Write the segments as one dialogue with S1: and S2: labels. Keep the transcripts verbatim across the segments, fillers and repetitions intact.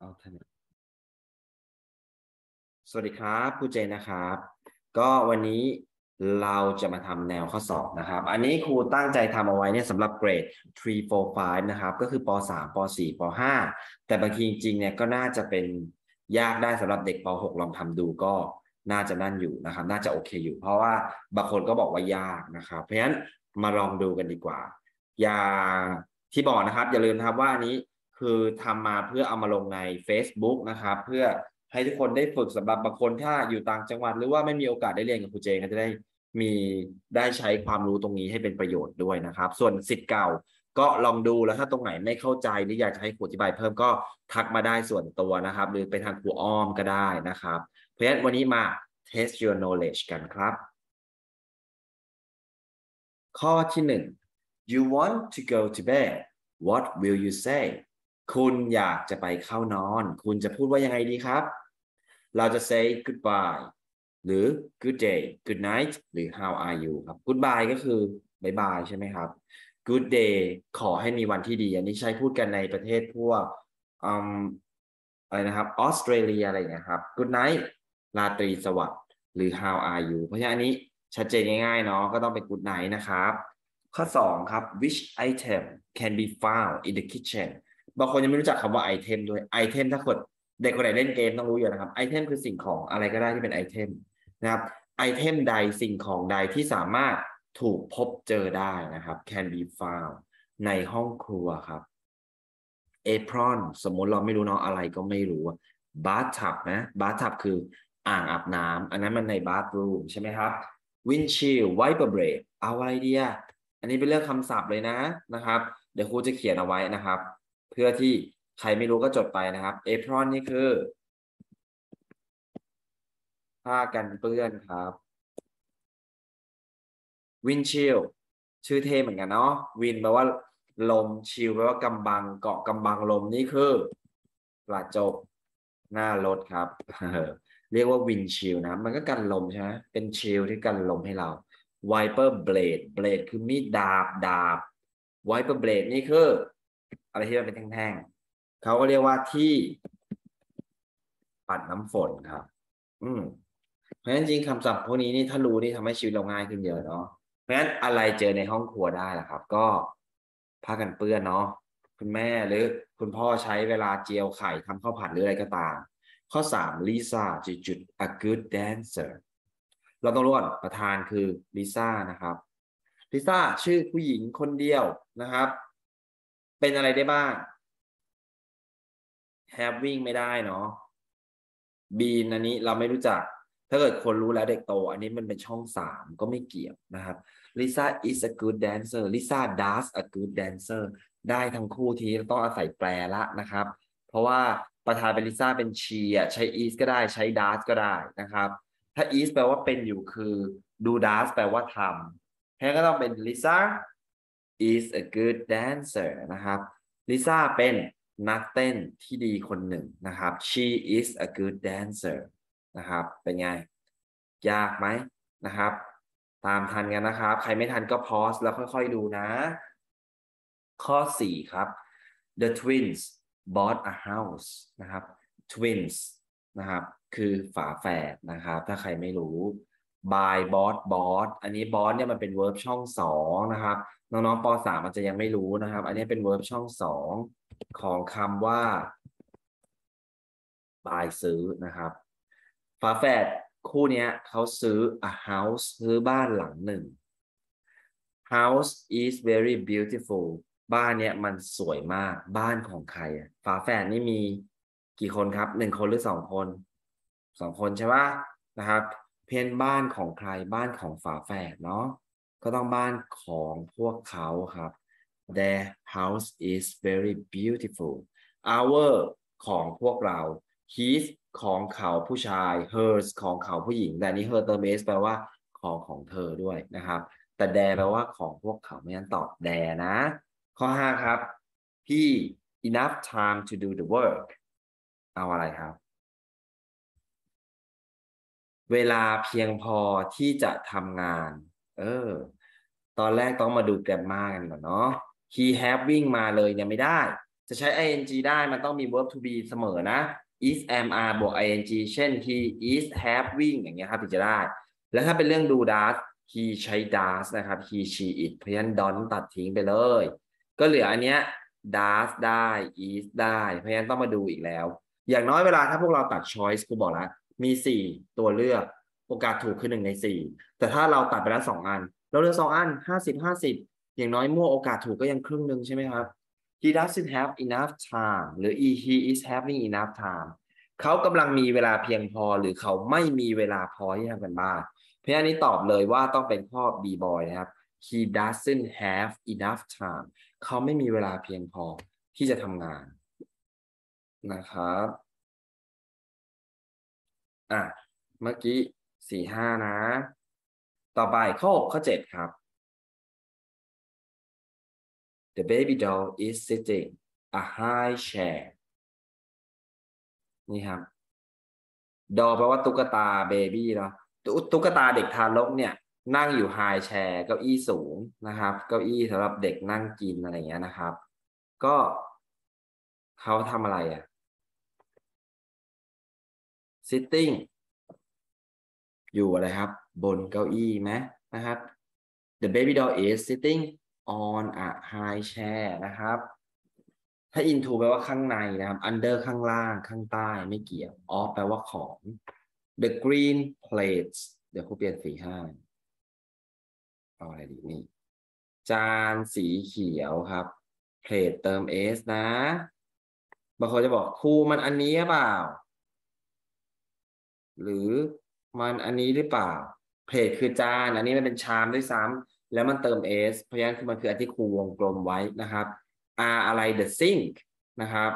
S1: alternate สวัสดีครับครูเจนนะครับก็วันนี้เราจะมาทำแนวข้อสอบนะครับอันนี้ครูตั้งใจทำเอาไว้เนี่ยสำหรับเกรดสาม สี่ ห้านะครับก็คือป .สาม ป .สี่ ป .ห้า แต่บางทีจริงๆเนี่ยก็น่าจะเป็นยากได้สำหรับเด็กป .หก ลองทำดูก็น่าจะนั่นอยู่นะครับน่าจะโอเคอยู่เพราะว่าบางคนก็บอกว่ายากนะครับเพราะฉะนั้นมาลองดูกันดีกว่าอย่างที่บอกนะครับอย่าลืมนะครับว่าอันนี้คือทำมาเพื่อเอามาลงใน Facebook นะครับเพื่อให้ทุกคนได้ฝึกสำหรับบางคนถ้าอยู่ต่างจังหวัดหรือว่าไม่มีโอกาสได้เรียนกับครูเจนก็จะได้มีได้ใช้ความรู้ตรงนี้ให้เป็นประโยชน์ด้วยนะครับส่วนศิษย์เก่าก็ลองดูแล้วถ้าตรงไหนไม่เข้าใจหรืออยากจะให้ครูอธิบายเพิ่มก็ทักมาได้ส่วนตัวนะครับหรือไปทางครูอ้อมก็ได้นะครับเพราะฉะนั้นวันนี้มา test your knowledge กันครับข้อที่หนึ่ง you want to go to bed what will you say คุณอยากจะไปเข้านอนคุณจะพูดว่ายังไงดีครับเราจะ say goodbye หรือ good day good night หรือ how are you ครับ goodbye ก็คือบายบายใช่ไหมครับ good day ขอให้มีวันที่ดีอันนี้ใช้พูดกันในประเทศพวกอืมอะไรนะครับออสเตรเลียอะไรอย่างเงี้ยครับ good night ราตรีสวัสดิ์หรือ how are you เพราะฉะนั้นอันนี้ชัดเจนง่ายๆเนาะก็ต้องเป็น good night นะครับข้อสองครับ which item can be found in the kitchen บางคนยังไม่รู้จักคำว่าไอเทมด้วยไอเทมถ้าคนเด็กคนไหนเล่นเกมต้องรู้อยู่นะครับไอเทมคือสิ่งของอะไรก็ได้ที่เป็นไอเทมนะครับไอเทมใดสิ่งของใดที่สามารถถูกพบเจอได้นะครับ can be found ในห้องครัวครับ apron สมมติเราไม่รู้เนาะอะไรก็ไม่รู้ bathtub นะ bathtub คืออ่างอาบน้ำอันนั้นมันใน bathroom ใช่ไหมครับ windshield wiper blade เอาอะไรดีอะอันนี้เป็นเรื่องคำศัพท์เลยนะนะครับเดี๋ยวครูจะเขียนเอาไว้นะครับเพื่อที่ใครไม่รู้ก็จดไปนะครับ apron นี่คือผ้ากันเปื้อนครับ windshield ชื่อเท่เหมือนกันเนาะ wind แปลว่าลม shield แปลว่ากำบังเกาะกำบังลมนี่คือกระจกหน้ารถครับเรียกว่า windshield นะมันก็กันลมใช่ไหมเป็น shield ที่กันลมให้เรา wiper blade blade คือมีดดาบดาบ wiper blade นี่คืออะไรที่มันเป็นแท่งๆเขาก็เรียกว่าที่ปัดน้ำฝนครับอืมเพราะฉะนั้นจริงคำศัพท์พวกนี้นี่ถ้ารู้นี่ทำให้ชีวิตเราง่ายขึ้นเยอะเนาะเพราะฉะนั้นอะไรเจอในห้องครัวได้ล่ะครับก็ผ้ากันเปื้อนเนาะคุณแม่หรือคุณพ่อใช้เวลาเจียวไข่ทำข้าวผัดหรืออะไรก็ตามข้อสามลิซ่าจุดจุด a good dancer เราต้องรู้ก่อนประธานคือลิซ่านะครับลิซ่าชื่อผู้หญิงคนเดียวนะครับเป็นอะไรได้บ้าง having ไม่ได้เนาะ บีนอันนี้เราไม่รู้จักถ้าเกิดคนรู้แล้วเด็กโตอันนี้มันเป็นช่องสามก็ไม่เกี่ยวนะครับ Lisa is a good dancer Lisa does a good dancer ได้ทั้งคู่ทีต้องอาศัยแปลละนะครับเพราะว่าประธานเป็นลิซ่าเป็นชีอ่ะใช้ is ก็ได้ใช้ does ก็ได้นะครับถ้า is แปลว่าเป็นอยู่คือดู does แปลว่าทำแค่ก็ต้องเป็น Lisa is a good dancer นะครับลิซ่าเป็นนักเต้นที่ดีคนหนึ่งนะครับ she is a good dancer นะครับเป็นไงยากไหมนะครับตามทันกันนะครับใครไม่ทันก็พอสแล้วค่อยๆดูนะข้อสี่ครับ the twins bought a house นะครับ twins นะครับคือฝาแฝดนะครับถ้าใครไม่รู้ by bought bought อันนี้ bought เนี่ยมันเป็น verb ช่องสองนะครับน้องๆป .สาม มันจะยังไม่รู้นะครับอันนี้เป็น verb ช่องสองของคำว่า buy ซื้อนะครับฝาแฝดคู่นี้เขาซื้อ a house ซื้อบ้านหลังหนึ่ง house is very beautiful บ้านเนี้ยมันสวยมากบ้านของใครอ่ะฝาแฝดนี่มีกี่คนครับหนึ่งคนหรือสองคนสองคนใช่ปะนะครับเพียนบ้านของใครบ้านของฝาแฝดเนาะก็ต้องบ้านของพวกเขาครับ their house is very beautiful our ของพวกเรา his ของเขาผู้ชาย hers ของเขาผู้หญิงแต่นี้ her เติม s แปลว่าของของเธอด้วยนะครับแต่แดแปลว่าของพวกเขาไม่งั้นตอบแดนะข้อห้าครับพี่ enough time to do the work เอาอะไรครับเวลาเพียงพอที่จะทำงานเออตอนแรกต้องมาดูแกรมมากันก่อนเนาะ he having มาเลยเนี่ยไม่ได้จะใช้ ing ได้มันต้องมี verb to be เสมอนะ is am are บวก ing เช่น he is having อย่างเงี้ยครับถึงจะได้แล้วถ้าเป็นเรื่อง do does he ใช้ does นะครับ he she it เพราะฉะนั้น don't ตัดทิ้งไปเลยก็เหลืออันเนี้ย does ได้ is ได้เพราะฉะนั้นต้องมาดูอีกแล้วอย่างน้อยเวลาถ้าพวกเราตัด choice ครูบอกแล้วมีสี่ตัวเลือกโอกาสถูกคือหนึ่งในสี่แต่ถ้าเราตัดไปแล้วสองอันเราเหลือสองอันห้าสิบห้าสิบอย่างน้อยมั่วโอกาสถูกก็ยังครึ่งหนึ่งใช่ไหมครับ he doesn't have enough time หรือ he is having enough time เขากำลังมีเวลาเพียงพอหรือเขาไม่มีเวลาพอที่ทำกันบ้านเพราะฉะนั้นนี้ตอบเลยว่าต้องเป็นข้อ B boy นะครับ he doesn't have enough time เขาไม่มีเวลาเพียงพอที่จะทำงานนะครับอ่ะเมื่อกี้สี่ห้านะต่อไปข้อหกข้อเจ็ดครับ the baby doll is sitting a high chair นี่ครับดอแปลว่าตุ๊กตาเบบี้เนาะตุ๊กตาเด็กทารกเนี่ยนั่งอยู่ไฮแชร์เก้าอี้สูงนะครับเก้าอี้สำหรับเด็กนั่งกินอะไรเงี้ยนะครับก็เขาทำอะไรอ่ะ sitting อยู่อะไรครับบนเก้าอี้ไหมนะครับ the baby doll is sitting on a high chair นะครับถ้า into แปลว่าข้างในนะครับ under ข้างล่างข้างใต้ไม่เกี่ยว off แปลว่าของ the green plates เดี๋ยวครูเปลี่ยนสีให้เอาอะไรดีนี่จานสีเขียวครับ plate เติม s นะบางคนจะบอกครูมันอันนี้หรือเปล่าหรือมันอันนี้หรือเปล่า plate คือจานอันนี้มันเป็นชามด้วยซ้ำแล้วมันเติม s เพราะฉะนั้นคือมันคืออันที่ครูวงกลมไว้นะครับ r อะไร the sink นะครับ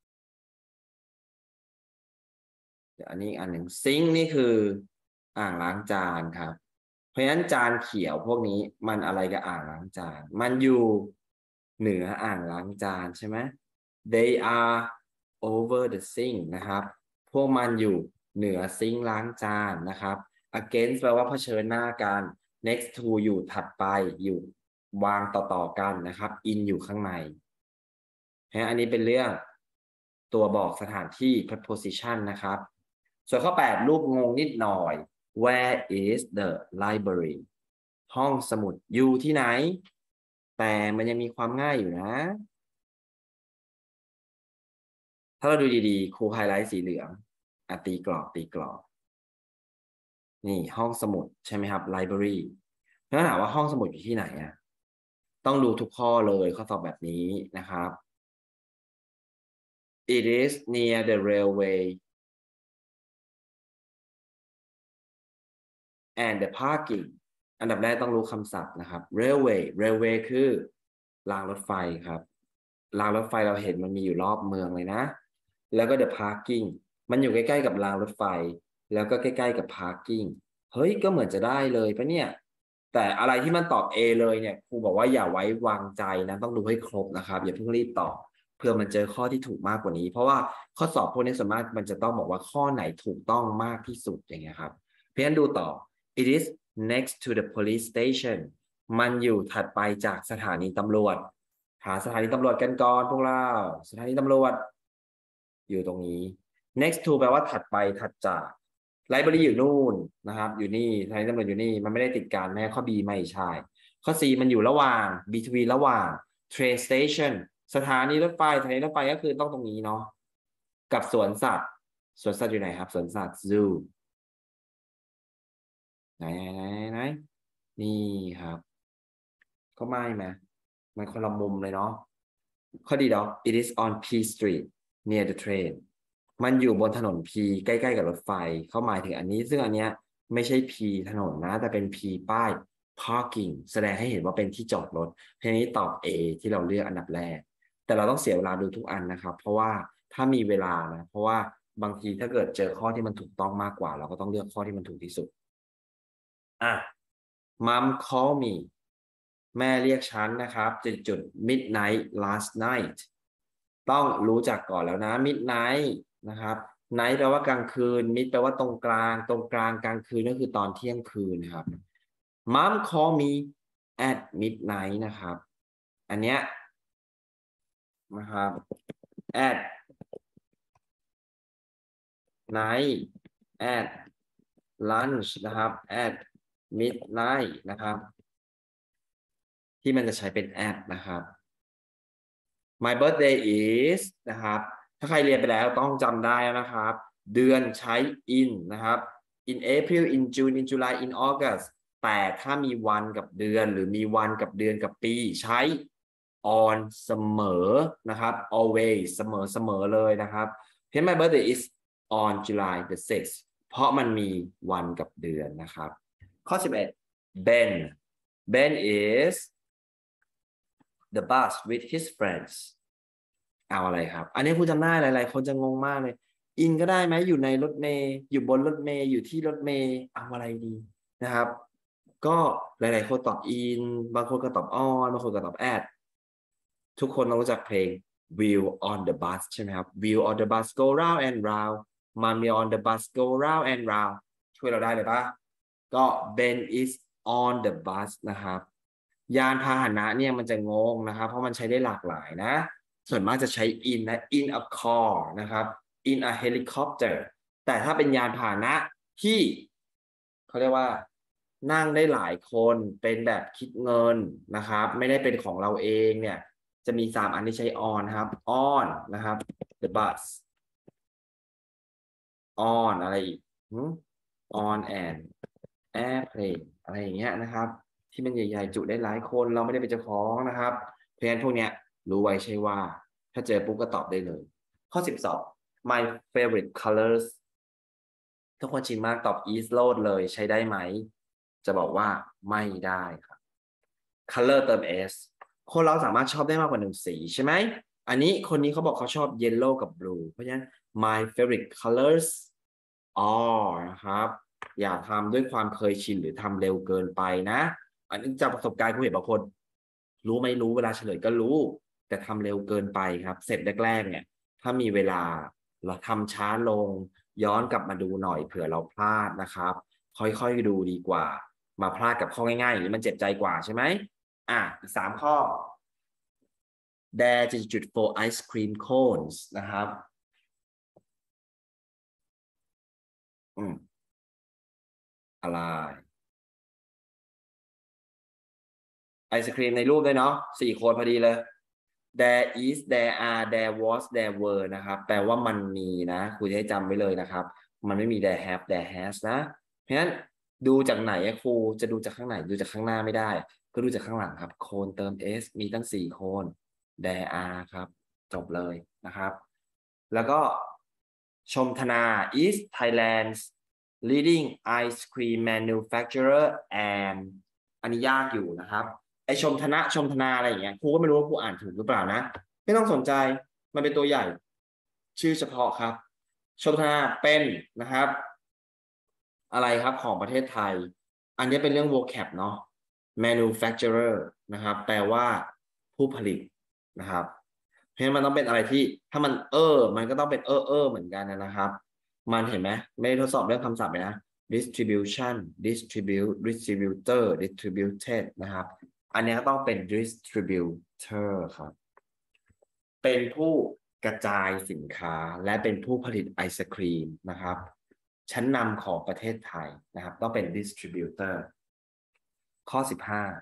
S1: เดี๋ยวอันนี้อันหนึ่ง sink นี่คืออ่างล้างจานครับเพราะฉะนั้นจานเขียวพวกนี้มันอะไรกับอ่างล้างจานมันอยู่เหนืออ่างล้างจานใช่ไหม they are over the sink นะครับพวกมันอยู่เหนือซิงค์ล้างจานนะครับ against แปลว่าเผชิญหน้ากัน next to อยู่ถัดไปอยู่วางต่อๆกันนะครับ in อยู่ข้างในอันนี้เป็นเรื่องตัวบอกสถานที่ preposition นะครับส่วนข้อแปดรูปงงนิดหน่อย where is the library ห้องสมุดอยู่ที่ไหนแต่มันยังมีความง่ายอยู่นะถ้าเราดูดีๆครูไฮไลท์สีเหลืองอ่ะตีกรอบตีกรอบนี่ห้องสมุดใช่ไหมครับ library แล้วถามว่าห้องสมุดอยู่ที่ไหนอ่ะต้องดูทุกข้อเลยข้อสอบแบบนี้นะครับ it is near the railway and the parking อันดับแรกต้องรู้คำศัพท์นะครับ railway railway คือรางรถไฟครับรางรถไฟเราเห็นมันมีอยู่รอบเมืองเลยนะแล้วก็ the parking มันอยู่ใกล้ๆกับรางรถไฟแล้วก็ใกล้ๆกับ parking เฮ้ยก็เหมือนจะได้เลยปะเนี่ยแต่อะไรที่มันตอบ A เลยเนี่ยครูบอกว่าอย่าไว้วางใจนะต้องดูให้ครบนะครับอย่าเพิ่งรีบตอบเพื่อมันเจอข้อที่ถูกมากกว่านี้เพราะว่าข้อสอบพวกนี้ส่วนมากมันจะต้องบอกว่าข้อไหนถูกต้องมากที่สุดอย่างเงี้ยครับเพื่อนดูต่อ it is next to the police station มันอยู่ถัดไปจากสถานีตำรวจหาสถานีตำรวจกันก่อนพวกเราสถานีตำรวจอยู่ตรงนี้ next to แปลว่าถัดไปถัดจาก library อยู่นู่นนะครับอยู่นี่สถานีตำรวจอยู่นี่มันไม่ได้ติดกันแม่ข้อ B ไม่ใช่ข้อ C มันอยู่ระหว่าง between ระหว่าง train station สถานีรถไฟสถานีรถไฟก็คือต้องตรงนี้เนาะกับสวนสัตว์สวนสัตว์อยู่ไหนครับสวนสัตว์ zoo ไหนไหนไหนนี่ครับก็ไม่ไหมมันคนละมุมเลยเนาะข้อดีดอก it is on P Street near the train มันอยู่บนถนน P ใกล้ๆกับรถไฟเขาหมายถึงอันนี้ซึ่งอันเนี้ยไม่ใช่ P ถนนนะแต่เป็น P ป้าย parking แสดงให้เห็นว่าเป็นที่จอดรถทีนี้ตอบ A ที่เราเลือกอันดับแรกแต่เราต้องเสียเวลาดูทุกอันนะครับเพราะว่าถ้ามีเวลานะเพราะว่าบางทีถ้าเกิดเจอข้อที่มันถูกต้องมากกว่าเราก็ต้องเลือกข้อที่มันถูกที่สุดอ่ะ Mom call me แม่เรียกฉันนะครับจุดจุด midnight last night ต้องรู้จักก่อนแล้วนะ midnight นะครับ night แปลว่ากลางคืน mid แปลว่าตรงกลางตรงกลางกลางคืนก็คือตอนเที่ยงคืนนะครับ Mom call me at midnight นะครับอันเนี้ยนะครับ at night at lunch นะครับ at midnight นะครับที่มันจะใช้เป็น at นะครับ my birthday is นะครับถ้าใครเรียนไปแล้วต้องจำได้นะครับ เดือนใช้ in นะครับ in April in June in July in August แต่ถ้ามีวันกับเดือนหรือมีวันกับเดือนกับปีใช้ on เสมอนะครับ always เสมอเสมอเลยนะครับเพราะ my birthday is on July the sixth เพราะมันมีวันกับเดือนนะครับข้อสิบเอ็ด Ben Ben is the bus with his friends เอาอะไรครับอันนี้คุณจำได้หลายๆคนจะงงมากเลย in ก็ได้ไหมอยู่ในรถเมล์อยู่บนรถเมล์อยู่ที่รถเมล์เอาอะไรดีนะครับก็หลายๆคนตอบ in บางคนก็ตอบ on บางคนก็ตอบ at ทุกคนต้องรู้จักเพลง Wheel on the bus ใช่ไหมครับ Wheel on the bus go round and round Mommy on the bus go round and round ช่วยเราได้เลยปะก็ Ben is on the bus นะครับยานพาหนะเนี่ยมันจะงงนะครับเพราะมันใช้ได้หลากหลายนะส่วนมากจะใช้ in นะ in a car นะครับ in a helicopter แต่ถ้าเป็นยานพาหนะที่เขาเรียกว่านั่งได้หลายคนเป็นแบบคิดเงินนะครับไม่ได้เป็นของเราเองเนี่ยจะมีสามอันที่ใช้ on ครับ on นะครับ the bus on อะไรอีก on an airplane อะไรอย่างเงี้ยนะครับที่มันใหญ่ๆจุได้หลายคนเราไม่ได้เป็นเจ้าของนะครับเพราะฉะนั้นพวกเนี้ยรู้ไว้ใช่ว่าถ้าเจอปุ๊บก็ตอบได้เลยข้อสิบสอง my favorite colors ทุกคนชินมากตอบ is load เลยใช้ได้ไหมจะบอกว่าไม่ได้ครับ color เติม s คนเราสามารถชอบได้มากกว่าหนึ่งสีใช่ไหมอันนี้คนนี้เขาบอกเขาชอบ yellow กับ blue เพราะฉะนั้น my favorite colors are นะครับอย่าทำด้วยความเคยชินหรือทำเร็วเกินไปนะอันนี้จากประสบการณ์ผู้เห็นบางคนรู้ไม่รู้เวลาเฉลยก็รู้แต่ทำเร็วเกินไปครับเสร็จแรกๆเนี่ยถ้ามีเวลาเราทำช้าลงย้อนกลับมาดูหน่อยเผื่อเราพลาดนะครับค่อยๆดูดีกว่ามาพลาดกับข้อง่ายๆอย่างนี้มันเจ็บใจกว่าใช่ไหมอ่ะอีกสามข้อ Dare จุด for ice cream cones นะครับอืมอะไรไอศครีมในรูปด้วยเนาะสี่คนพอดีเลย there is there are there was there were นะครับแปลว่ามันมีนะครูจะให้จำไว้เลยนะครับมันไม่มี there have there has นะเพราะฉะนั้นดูจากไหนครูจะดูจากข้างไหนดูจากข้างหน้าไม่ได้ก็ดูจากข้างหลังครับโคนเติม s มีตั้งสี่โคน there are ครับจบเลยนะครับแล้วก็ชมธนา is Thailand's leading ice cream manufacturer and อันนี้ยากอยู่นะครับไอชมธนะชมธนาอะไรอย่างเงี้ยครูก็ไม่รู้ว่าครูอ่านถูกหรือเปล่านะไม่ต้องสนใจมันเป็นตัวใหญ่ชื่อเฉพาะครับชมธนาเป็นนะครับอะไรครับของประเทศไทยอันนี้เป็นเรื่อง vocab เนาะ manufacturer นะครับแปลว่าผู้ผลิตนะครับเพราะฉะนั้นมันต้องเป็นอะไรที่ถ้ามันเออมันก็ต้องเป็นเออเออเหมือนกันนะครับมันเห็นไหมไม่ได้ทดสอบเรื่องคำศัพท์เลยนะ distribution distribute distributor distributed นะครับอันนี้ก็ต้องเป็น distributor ครับเป็นผู้กระจายสินค้าและเป็นผู้ผลิตไอศครีมนะครับชั้นนำของประเทศไทยนะครับต้องเป็น distributor ข้อสิบห้า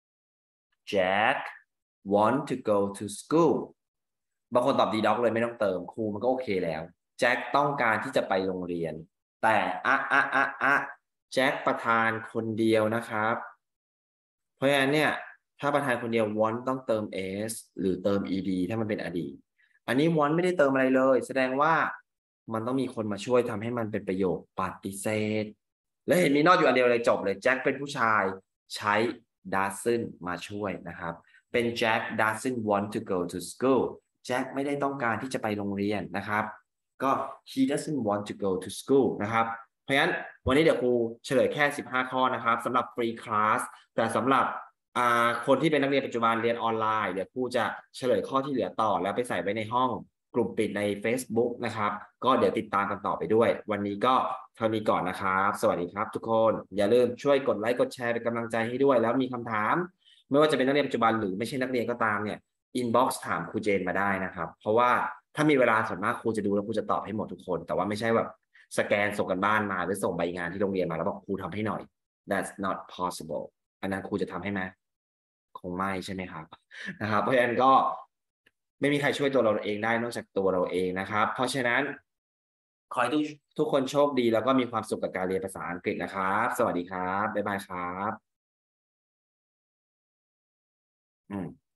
S1: Jack want to go to school บางคนตอบดีด็อกเลยไม่ต้องเติมครูมันก็โอเคแล้วแจ็คต้องการที่จะไปโรงเรียนแต่อะอะอะอะแจ็คประธานคนเดียวนะครับเพราะฉะนั้นเนี่ยถ้าประธานคนเดียว want ต้องเติม s หรือเติม ed ถ้ามันเป็นอดีตอันนี้ want ไม่ได้เติมอะไรเลยแสดงว่ามันต้องมีคนมาช่วยทำให้มันเป็นประโยคปฏิเสธและเห็นมีนอกอยู่อันเดียวเลยจบเลยแจ็คเป็นผู้ชายใช้ doesn't มาช่วยนะครับเป็น Jack doesn't want to go to school แจ็คไม่ได้ต้องการที่จะไปโรงเรียนนะครับก็ he doesn't want to go to school นะครับเพราะฉะนั้นวันนี้เดี๋ยวครูเฉลยแค่สิบห้าข้อนะครับสำหรับ free class แต่สำหรับคนที่เป็นนักเรียนปัจจุบันเรียนออนไลน์เดี๋ยวครูจะเฉลยข้อที่เหลือต่อแล้วไปใส่ไว้ในห้องกลุ่มปิดใน Facebook นะครับก็เดี๋ยวติดตามกันต่อไปด้วยวันนี้ก็เท่านี้ก่อนนะครับสวัสดีครับทุกคนอย่าลืมช่วยกดไลค์กดแชร์เป็นกำลังใจให้ด้วยแล้วมีคำถามไม่ว่าจะเป็นนักเรียนปัจจุบันหรือไม่ใช่นักเรียนก็ตามเนี่ย inbox ถามครูเจนมาได้นะครับเพราะว่าถ้ามีเวลาส่วนมากครูจะดูแล้วครูจะตอบให้หมดทุกคนแต่ว่าไม่ใช่แบบสแกนส่งกันบ้านมาหรือส่งใบงานที่โรงเรียนมาแล้วบอกครูทำให้หน่อย that's not possible อันนั้นครูจะทำให้ไหมคงไม่ใช่ไหมครับนะครับเพราะฉะนั้นก็ไม่มีใครช่วยตัวเราเองได้นอกจากตัวเราเองนะครับเพราะฉะนั้นขอให้ทุกทุกคนโชคดีแล้วก็มีความสุขกับการเรียนภาษาอังกฤษนะครับสวัสดีครับบ๊ายบายครับอืม